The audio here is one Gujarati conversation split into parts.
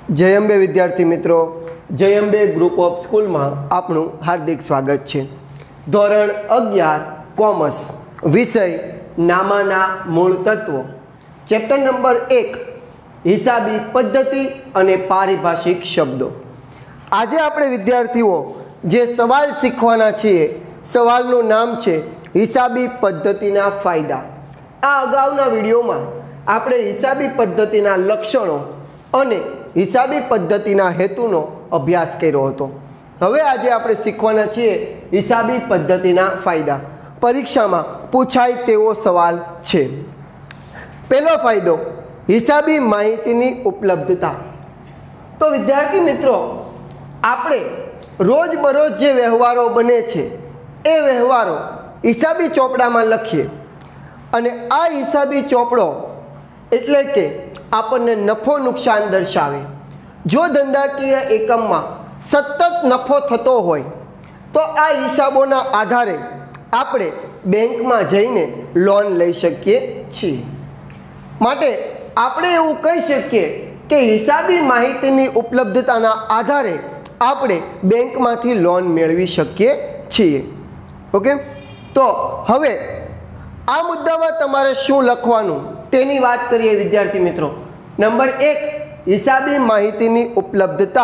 जय अंबे विद्यार्थी मित्रों, जय अंबे ग्रुप ऑफ स्कूल में आपनु हार्दिक स्वागत है। धोरण 11 कॉमर्स विषय नामाना मूल तत्वों, चैप्टर नंबर 1 हिसाबी पद्धति अने पारिभाषिक शब्दों। आज आपणे विद्यार्थीओ जे सवाल शीखवाना छीए, सवालनुं नाम छे हिसाबी पद्धतिना फायदा। आ अगाउना विडियोमां आपणे हिसाबी पद्धतिना लक्षणों अने हिसाबी पद्धतिना हेतुनो अभ्यास कर्यो हतो। हवे आजे आपणे शीखवाना छीए हिसाबी पद्धतिना फायदा। परीक्षामां पूछाय तेवो सवाल छे। पहेलो फायदो हिसाबी माहितीनी उपलब्धता। तो विद्यार्थी मित्रों, आपणे रोजबरोज जे व्यवहारो बने छे ए व्यवहारो हिसाबी ચોપડામાં લખીએ અને આ હિસાબી ચોપડો એટલે કે આપણને નફો નુકસાન દર્શાવે। જો ધંધાકીય એકમમાં સતત નફો થતો હોય તો આ હિસાબોના આધારે આપણે બેંકમાં જઈને લોન લઈ શકીએ છીએ। માટે આપણે એવું કહી શકીએ કે હિસાબી માહિતીની ઉપલબ્ધતાના આધારે આપણે બેંકમાંથી લોન મેળવી શકીએ છીએ। ઓકે, તો હવે આ મુદ્દામાં તમારે શું લખવાનું તેની વાત કરીએ વિદ્યાર્થી મિત્રો। નંબર 1 हिसाबी माहितीनी उपलब्धता।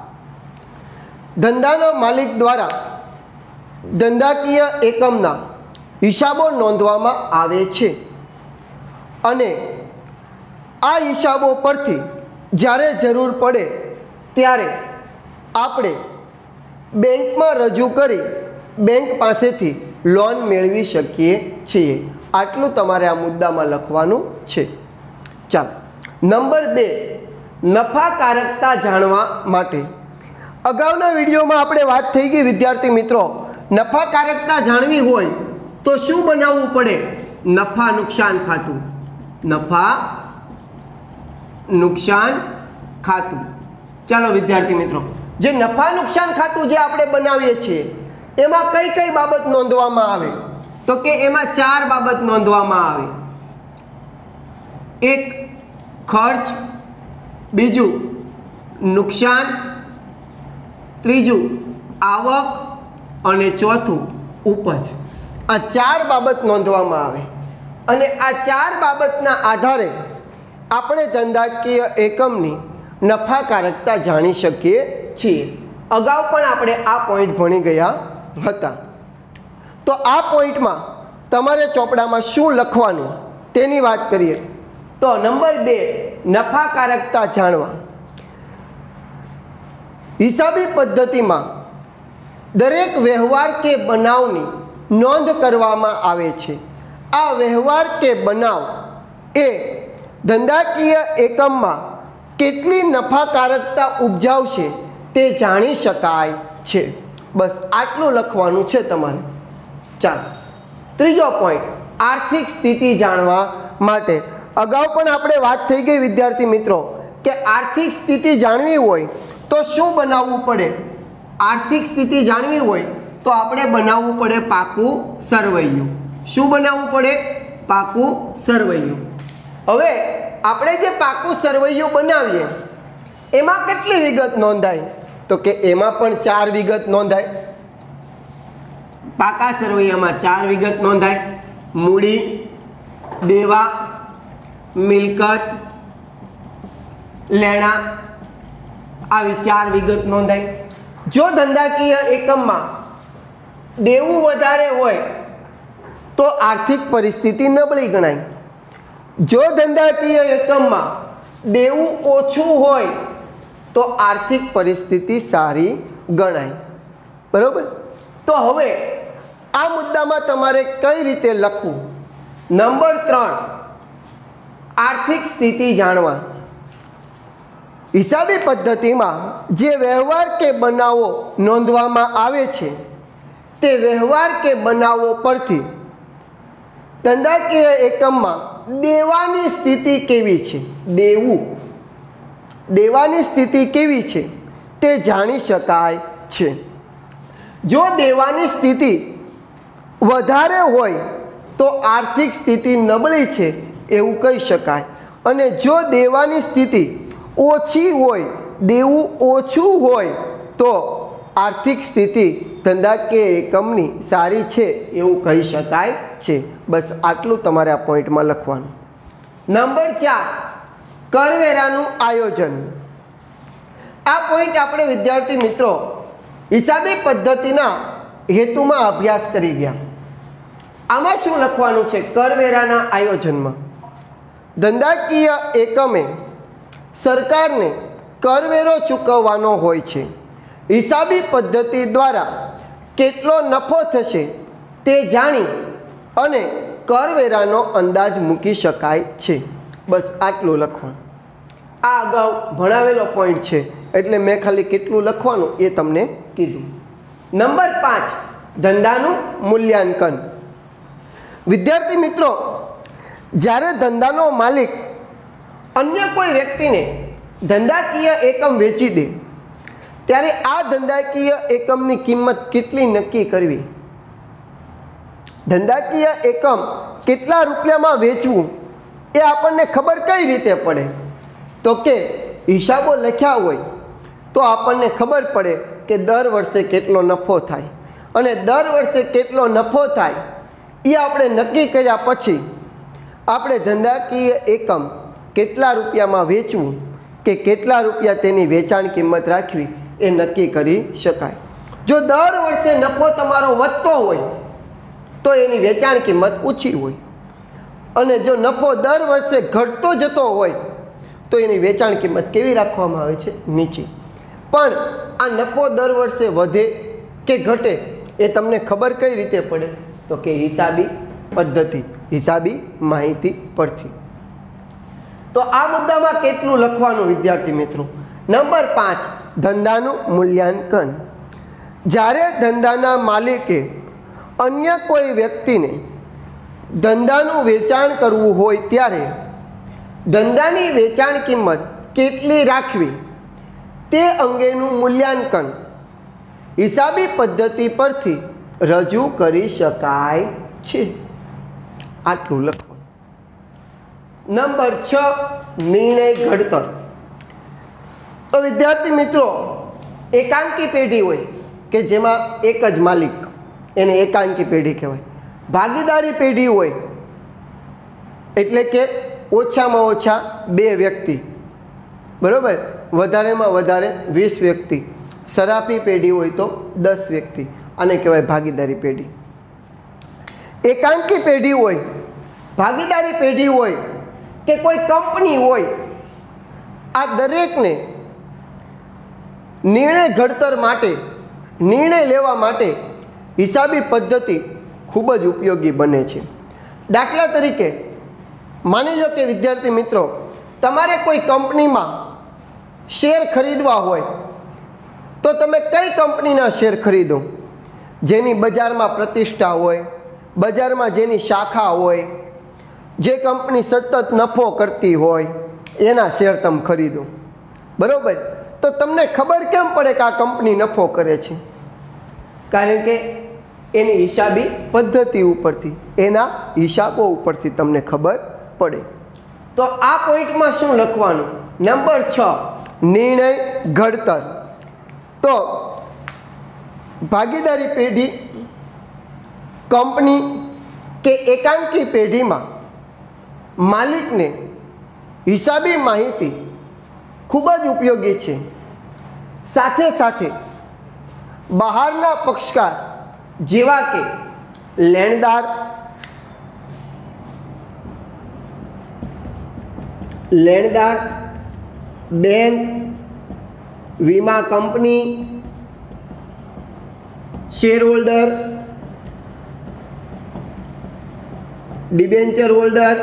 धंधाना मालिक द्वारा धंधाकीय एकमना हिसाबो नोंधवामां आवे छे अने आ हिसाबो परथी ज्यारे जरूर पड़े त्यारे आपणे बेंकमां रजू करी बेंक पासेथी लोन मेळवी शकीए छीए। आटलुं तमारे आ मुद्दामां लखवानुं छे। चालो, नंबर 2 नफाकारकता जाणवा माटे। अगाउना विडियोमां आपणे वात थई गई विद्यार्थी मित्रों, नफाकारकता जाणवी होय तो शुं बनाववुं पड़े? नफा नुकसान खातुं। नफा नुकसान खातुं। चालो विद्यार्थी मित्रों, जे नफा नुकसान खातुं जे आपणे बनावीए छीए एमां कई कई बाबत नोंधवामां आवे? तो के एमां 4 बाबत नोंधवामां आवे। एक खर्च, बीजू नुकसान, तीजू आवक अने चौथुं उपज। आ 4 बाबत नोंधवामां आवे अने आ 4 बाबतना आधारे आपणे धंधाकीय एकमनी नफाकारकता जाणी शकीए छीए। अगाऊ पण आपणे आ पॉइंट भणी गया हता। तो आ पॉइंटमां तमारे ચોપડામાં શું લખવાનું તેની વાત કરીએ तो नंबर 2 नफाकारकता जाणवा। हिसाबी पद्धति में दरेक व्यवहार के बनावनी नोंध करवामां आवे छे। आ व्यवहार के बनाव ए धंधाकीय एकम में केटली नफाकारकता उपजावशे ते जाणी शकाय छे। बस आटलुं लखवानुं छे तमारे। चालो, त्रीजो पॉइंट आर्थिक स्थिति जाणवा माटे। अगाऊ पण आपणे वात थई गई विद्यार्थी मित्रों के आर्थिक स्थिति जाणवी होय तो शुं बनाववुं पड़े? आर्थिक स्थिति जाणवी होय तो आपणे बनाववुं पड़े पाकું સરવૈયું। शुं बनाववुं पड़े? पाकું સરવૈયું। हवे आपणे जे पाकું સરવૈયું बनावीए एमां કેટલી વિગત નોંધાય? तो के एमां पण 4 विगत नोंधाय। पाका સરવૈયામાં 4 विगत नोंधाय। मूडी, देवा, मिलकत, लेणा, आवी 4 विगत नोंधाय। जो धंधाकीय एकम में देवू वधारे होय तो आर्थिक परिस्थिति नबળી गणाय। जो धंधाकीय एकम में देवू ओछું होय तो आर्थिक परिस्थिति सारी गणाय। बरोबर? तो हवे आ मुद्दामां तमारे कई रीते लखવું? नंबर 3 आर्थिक स्थिति जाणवा। हिसाबी पद्धति में जे व्यवहार के बनावो नोंधवामां आवे छे ते व्यवहार के बनावो परथी धंधाकीय एकम में देवानी स्थिति केवी छे, देवानी स्थिति केवी छे ते जाणी शकाय छे। जो देवानी स्थिति वधारे होय तो आर्थिक स्थिति नबળી छे एवं कही शकाय। अने जो देवानी स्थिति ओछी होय દેવું ઓછું હોય તો આર્થિક સ્થિતિ ધંધાકીય એકમની સારી છે એવું કહી શકાય છે. બસ આટલું તમારે આ પોઈન્ટમાં લખવાનું. નંબર 4, કરવેરાનું આયોજન. આ પોઈન્ટ આપણે વિદ્યાર્થી મિત્રો હિસાબી પદ્ધતિના હેતુમાં અભ્યાસ કરી ગયા. આમાં શું લખવાનું છે? કરવેરાના આયોજનમાં ધંધાકીય એકમે સરકારને કરવેરો ચૂકવવાનો હોય છે. હિસાબી પદ્ધતિ દ્વારા કેટલો નફો થશે તે જાણી અને કરવેરાનો અંદાજ મૂકી શકાય છે. બસ આટલું લખવાનું. આ અગાઉ ભણાવેલો પોઈન્ટ છે એટલે મેં ખાલી કેટલું લખવાનું એ તમને કીધું. નંબર 5, ધંધાનું મૂલ્યાંકન. વિદ્યાર્થી મિત્રો, જ્યારે ધંધાનો માલિક અન્ય કોઈ વ્યક્તિને ધંધાકીય એકમ વેચી દે ત્યારે આ ધંધાકીય એકમની કિંમત કેટલી નક્કી કરવી? ધંધાકીય એકમ કેટલા રૂપિયામાં વેચવું એ આપણને ખબર કઈ રીતે પડે? તો કે હિસાબો લખ્યા હોય તો આપણને ખબર પડે કે દર વર્ષે કેટલો નફો થાય, અને દર વર્ષે કેટલો નફો થાય એ આપણે નક્કી કર્યા પછી આપણે ધંધાકીય એકમ કેટલા રૂપિયામાં વેચવું કે કેટલા રૂપિયા તેની વેચાણ કિંમત રાખવી એ નક્કી કરી શકાય. જો દર વર્ષે નફો તમારો વધતો હોય તો એની વેચાણ કિંમત ઓછી હોય, અને જો નફો દર વર્ષે ઘટતો જતો હોય તો એની વેચાણ કિંમત કેવી રાખવામાં આવે છે? નીચી. પણ આ નફો દર વર્ષે વધે કે ઘટે એ તમને ખબર કઈ રીતે પડે? તો કે હિસાબી પદ્ધતિ, હિસાબી માહિતી પરથી. તો આ મુદ્દામાં કેટલું લખવાનું વિદ્યાર્થી મિત્રો? નંબર 5, ધંધાનું મૂલ્યાંકન. જ્યારે ધંધાના માલિકે અન્ય કોઈ વ્યક્તિને ધંધાનું વેચાણ કરવું હોય ત્યારે ધંધાની વેચાણ કિંમત કેટલી રાખવી તે અંગેનું મૂલ્યાંકન હિસાબી પદ્ધતિ પરથી રજૂ કરી શકાય છે. આટલું લખો. નંબર 6, નિર્ણય ઘડતર. તો વિદ્યાર્થી મિત્રો, એકાંકી પેઢી હોય કે જેમાં એક જ માલિક, એને એકાંકી પેઢી કહેવાય. ભાગીદારી પેઢી હોય એટલે કે ઓછામાં ઓછા 2 વ્યક્તિ, બરાબર, વધારેમાં વધારે 20 વ્યક્તિ. સરાફી પેઢી હોય તો 10 વ્યક્તિ, આને કહેવાય ભાગીદારી પેઢી. એકાંકી પેઢી હોય, ભાગીદારી પેઢી હોય કે કોઈ કંપની હોય, આ દરેકને નિર્ણય ઘડતર માટે, નિર્ણય લેવા માટે હિસાબી પદ્ધતિ ખૂબ જ ઉપયોગી બને છે. દાખલા તરીકે માની લો કે વિદ્યાર્થી મિત્રો, તમારે કોઈ કંપનીમાં શેર ખરીદવા હોય તો તમે કઈ કંપનીના શેર ખરીદો? જેની બજારમાં પ્રતિષ્ઠા હોય, બજારમાં જેની શાખા હોય, જે કંપની સતત નફો કરતી હોય એના શેર તમે ખરીદો, બરાબર. તો તમને ખબર કેમ પડે કે આ કંપની નફો કરે છે? કારણ કે એની હિસાબી પદ્ધતિ ઉપરથી, એના હિસાબો ઉપરથી તમને ખબર પડે. તો આ પોઈન્ટમાં શું લખવાનું? નંબર 6, નિર્ણય ઘડતર. તો ભાગીદારી પેઢી, કંપની કે એકાંકી પેઢીમાં માલિકને હિસાબી માહિતી ખૂબ જ ઉપયોગી છે. સાથે સાથે બહારના પક્ષકાર જેવા કે લેણદાર, બેંક, વીમા company, share holder, debenture holder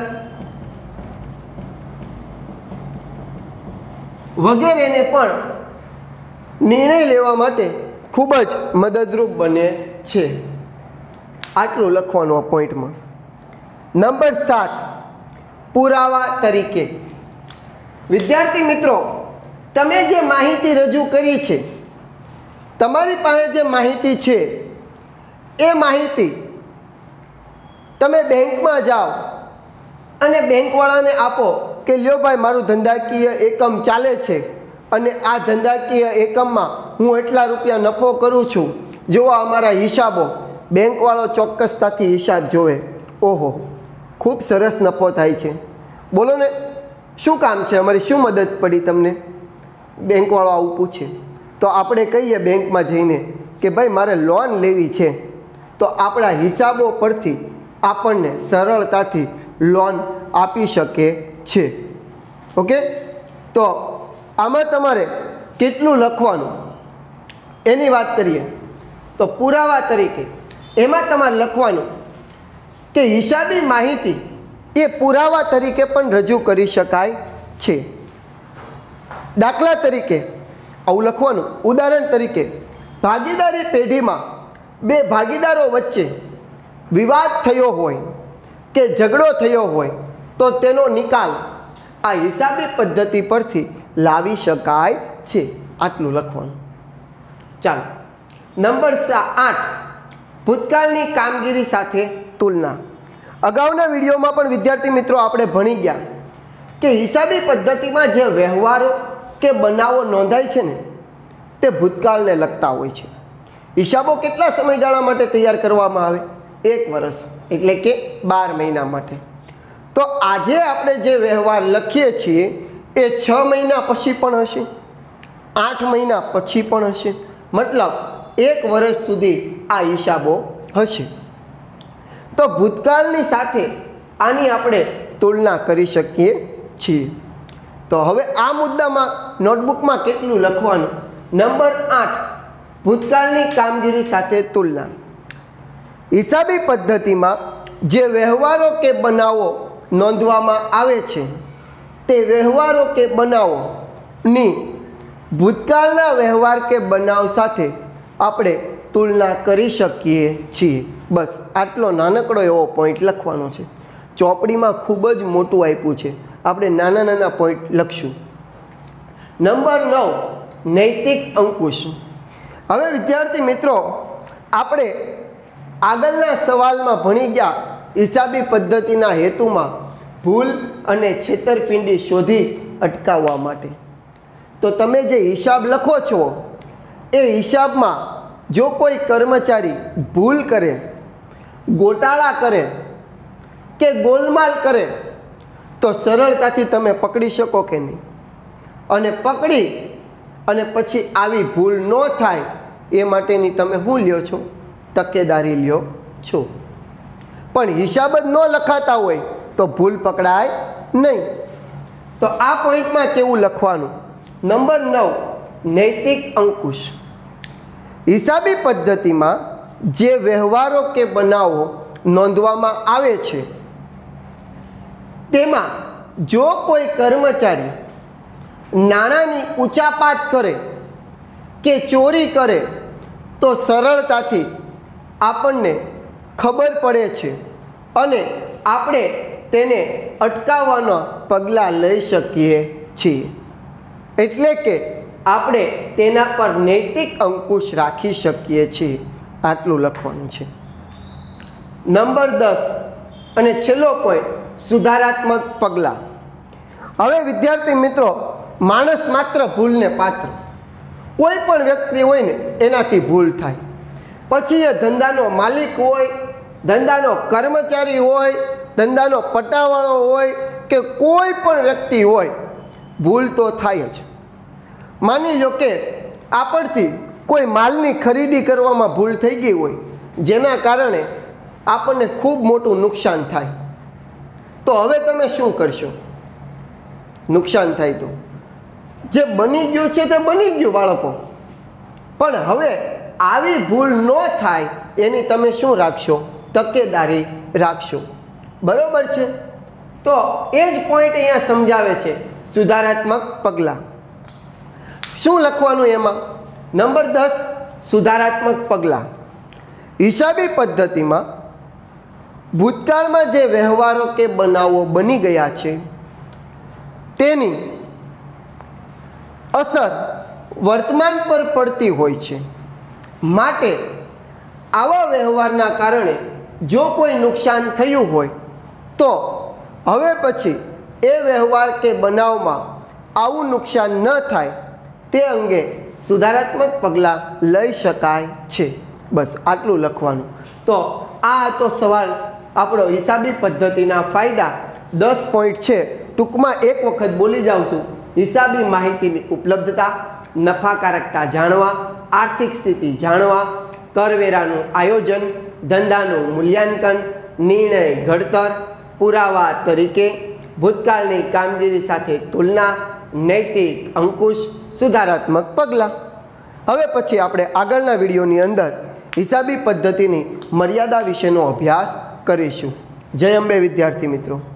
વગેરેને પણ નિર્ણય લેવા માટે ખૂબ જ મદદરૂપ બને છે. આટલું લખવાનું આ પોઈન્ટમાં. નંબર 7, પુરાવા તરીકે. વિદ્યાર્થી મિત્રો, તમે જે માહિતી રજૂ કરી છે, તમારી પાસે જે માહિતી છે એ માહિતી તમે બેંકમાં જાઓ અને બેંકવાળાને આપો કે લ્યો ભાઈ, મારું ધંધાકીય એકમ ચાલે છે, અને આ ધંધાકીય એકમમાં હું એટલા રૂપિયા નફો કરું છું, જો અમારા હિસાબો, બેંકવાળો ચોક્કસતાથી હિસાબ જોવે, ઓહો ખૂબ સરસ નફો થાય છે, બોલો ને શું કામ છે, અમારી શું મદદ પડી તમને? બેંકવાળો આવું પૂછે તો આપણે કહીએ બેંકમાં જઈને કે ભાઈ મારે લોન લેવી છે, તો આપણા હિસાબો પરથી આપણને સરળતાથી લોન આપી શકે છે. ઓકે, તો આમાં તમારે કેટલું લખવાનું એની વાત કરીએ તો પુરાવા તરીકે એમાં તમારે લખવાનું કે હિસાબી માહિતી એ પુરાવા તરીકે પણ રજૂ કરી શકાય છે. દાખલા તરીકે આવું લખવાનું, ઉદાહરણ તરીકે ભાગીદારી પેઢીમાં બે ભાગીદારો વચ્ચે વિવાદ થયો હોય કે ઝઘડો થયો હોય તો તેનો નિકાલ આ હિસાબી પદ્ધતિ પરથી લાવી શકાય છે. આટલું લખવાનું. ચાલો, નંબર 8, ભૂતકાળની કામગીરી સાથે તુલના. અગાઉના વિડીયોમાં પણ વિદ્યાર્થી મિત્રો આપણે ભણી ગયા કે હિસાબી પદ્ધતિમાં જે વ્યવહારો કે બનાવો નોંધાય છે ને તે ભૂતકાળને લગતા હોય છે. હિસાબો કેટલા સમયગાળા માટે તૈયાર કરવામાં આવે? 1 વર્ષ, એટલે કે 12 મહિના માટે. તો આજે આપણે જે વ્યવહાર લખીએ છીએ એ 6 મહિના પછી પણ હશે, 8 મહિના પછી પણ હશે, મતલબ 1 વર્ષ સુધી આ હિસાબો હશે. તો ભૂતકાળની સાથે આની આપણે તુલના કરી શકીએ છીએ. તો હવે આ મુદ્દામાં નોટબુકમાં કેટલું લખવાનું? નંબર 8, ભૂતકાળની કામગીરી સાથે તુલના. હિસાબી પદ્ધતિમાં જે વ્યવહારો કે બનાવો નોંધવામાં આવે છે તે વ્યવહારો કે બનાવોની ભૂતકાળના વ્યવહાર કે બનાવ સાથે આપણે તુલના કરી શકીએ છીએ. બસ આટલો નાનકડો એવો પોઈન્ટ લખવાનો છે. ચોપડીમાં ખૂબ જ મોટું આપ્યું છે, આપણે નાના નાના પોઈન્ટ લખશું. નંબર 9, નૈતિક અંકુશ. હવે વિદ્યાર્થી મિત્રો આપણે આગળના સવાલમાં ભણી ગયા હિસાબી પદ્ધતિના હેતુમાં ભૂલ અને છેતરપિંડી શોધી અટકાવવા માટે. તો તમે જે હિસાબ લખો છો એ હિસાબમાં જો કોઈ કર્મચારી ભૂલ કરે, ગોટાળા કરે કે ગોલમાલ કરે તો સરળતાથી તમે પકડી શકો કે નહીં? અને પકડી અને પછી આવી ભૂલ ન થાય એ માટેની તમે શું લ્યો છો? તકેદારી લ્યો છો. પણ હિસાબ જ ન લખાતા હોય તો ભૂલ પકડાય નહીં. તો આ પોઈન્ટમાં કેવું લખવાનું? નંબર 9, નૈતિક અંકુશ. હિસાબી પદ્ધતિમાં જે વ્યવહારો કે બનાવો નોંધવામાં આવે છે તેમાં જો કોઈ કર્મચારી નાણાંની ઉચાપાત કરે કે ચોરી કરે તો સરળતાથી આપણને ખબર પડે છે અને આપણે તેને અટકાવવાના પગલાં લઈ શકીએ છીએ. એટલે કે આપણે તેના પર નૈતિક અંકુશ રાખી શકીએ છીએ. આટલું લખવાનું છે. નંબર 10 અને છેલ્લો પોઈન્ટ, સુધારાત્મક પગલાં. હવે વિદ્યાર્થી મિત્રો માણસ માત્ર ભૂલને પાત્ર. કોઈ પણ વ્યક્તિ હોય ને એનાથી ભૂલ થાય, પછી એ ધંધાનો માલિક હોય, ધંધાનો કર્મચારી હોય, ધંધાનો પટાવાળો હોય કે કોઈ પણ વ્યક્તિ હોય, ભૂલ તો થાય જ. માની લો કે આપણથી કોઈ માલની ખરીદી કરવામાં ભૂલ થઈ ગઈ હોય જેના કારણે આપણને ખૂબ મોટું નુકસાન થાય, તો હવે તમે શું કરશો? નુકસાન થાય તો જે બની ગયું છે તે બની ગયું બાળકો, પણ હવે આવી ભૂલ ન થાય એની તમે શું રાખશો? તકેદારી રાખશો. બરોબર છે? તો એ જ પોઈન્ટ અહીંયા સમજાવે છે, સુધારાત્મક પગલાં. શું લખવાનું એમાં? નંબર 10, સુધારાત્મક પગલાં. હિસાબી પદ્ધતિમાં ભૂતકાળમાં જે વ્યવહારો કે બનાવો બની ગયા છે તેની અસર વર્તમાન પર પડતી હોય છે. માટે આવા વ્યવહારના કારણે જો કોઈ નુકસાન થયું હોય તો હવે પછી એ વ્યવહાર કે બનાવમાં આવું નુકસાન ન થાય તે અંગે સુધારાત્મક પગલાં લઈ શકાય છે. બસ આટલું લખવાનું. તો આ હતો સવાલ આપણો હિસાબી પદ્ધતિના ફાયદા. 10 પોઈન્ટ છે, ટૂંકમાં એક વખત બોલી જાઉં છું. હિસાબી માહિતીની ઉપલબ્ધતા, નફાકારકતા જાણવા, આર્થિક સ્થિતિ જાણવા, કરવેરાનું આયોજન, ધંધાનું મૂલ્યાંકન, નિર્ણય ઘડતર, પુરાવા તરીકે, ભૂતકાળની કામગીરી સાથે તુલના, નૈતિક અંકુશ, સુધારાત્મક પગલાં. હવે પછી આપણે આગળના વિડીયોની અંદર હિસાબી પદ્ધતિની મર્યાદા વિશેનો અભ્યાસ કરીશું. જય અંબે વિદ્યાર્થી મિત્રો.